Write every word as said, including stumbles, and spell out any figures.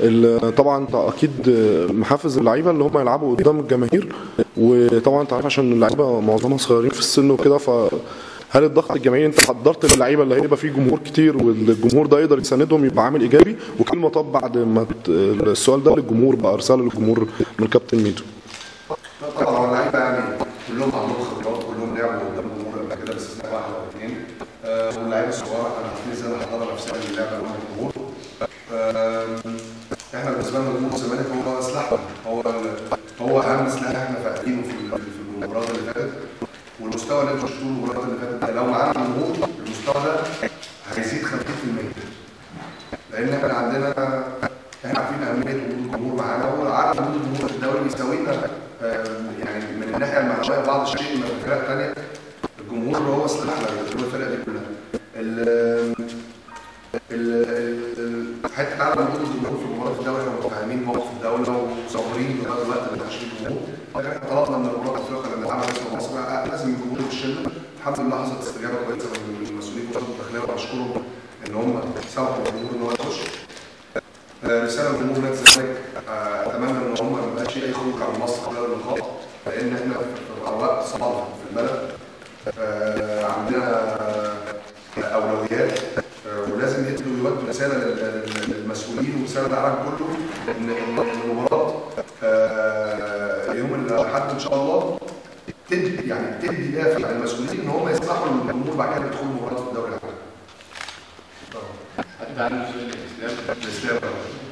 طبعا اكيد محفز اللعيبه اللي هم يلعبوا قدام الجماهير، وطبعا انت عارف عشان اللعيبه معظمها صغيرين في السن وكده، فهل الضغط الجماهيري انت حضرت اللعيبه اللي هيبقى فيه جمهور كتير والجمهور ده يقدر يساندهم يبقى عامل ايجابي؟ وكلمه طب بعد ما السؤال ده للجمهور بقى، رساله للجمهور من كابتن ميدو. طبعا هو اللعيبه يعني كلهم عندهم خبرات، كلهم لعبوا قدام الجمهور قبل كده باستثناء واحد او اثنين، واللعيبه الصغيره احنا عارفين ازاي نحضر نفسنا للعبه قدام الجمهور. احنا بالنسبه لنا جمهور الزمالك هو سلاحنا، هو هو اهم سلاح احنا فاقدينه في المباراه اللي فاتت، والمستوى اللي انتوا شفتوه المباراه اللي فاتت لو معانا جمهور المستوى ده هيزيد خمسين بالمية، لان احنا عندنا احنا عارفين اهميه وجود الجمهور معانا، وعارف وجود الجمهور في الدوري بيساوينا يعني من الناحيه المعنويه بعض الشيء من الفرق الثانيه. الجمهور هو سلاحنا اللي هو الفرقه دي كلها. حتى على وجود الجمهور في مباراه الدوري احنا متفاهمين موقف الدوله وصابرين لغايه الوقت اللي عشان الجمهور، لكن احنا طلبنا من الرابطه الافريقيه لما اتعمل اسم مصر لازم الجمهور يخشنا. الحمد لله حصلت استجابه كويسه من المسؤولين في وزاره الداخليه واشكرهم ان هم سمحوا للجمهور ان هو يخش. رساله لجمهور نادي الزمالك، اتمنى ان هم ما يبقاش اي خروج عن مصر خلال اللقاء، لان احنا في اوقات صعبه في البلد، عندنا اولويات، ولازم يدوا يودوا رساله للمسؤولين ورساله للعالم كله ان المباراه يوم الاحد ان شاء الله تدي يعني تدي دافع للمسؤولين ان هم يسمحوا للجمهور بعد كده يدخلوا مباراه في الدوري العام. هتبقى عندنا سؤال الاسلام. الاسلام